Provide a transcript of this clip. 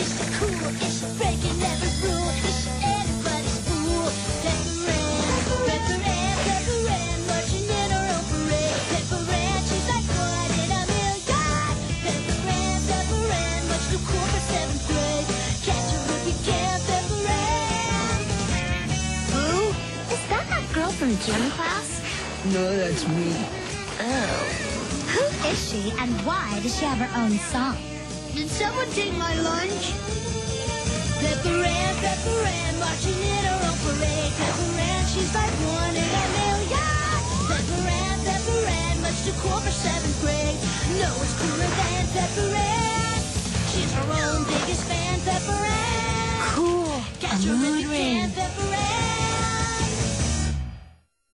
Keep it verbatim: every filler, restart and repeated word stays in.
Is she cool? Is she breaking every rule? Is she anybody's fool? Pepper Ann, Pepper Ann, Pepper Ann, marching in her own parade. Pepper Ann, she's like one in a million. Pepper Ann, Pepper Ann, much too cool for seventh grade. Catch her if you can, Pepper Ann. Who? Is that that girl from gym class? No, that's me. Oh. Who is she, and why does she have her own song? Did someone take my lunch? Pepper Ann, Pepper Ann, marching in her own parade. Pepper Ann, she's like one in a million. Pepper Ann, Pepper Ann, much too cool for seventh grade. No one's cooler than Pepper Ann. She's her own biggest fan, Pepper Ann. Cool. Catch A her if mood you ring. can, Pepper Ann.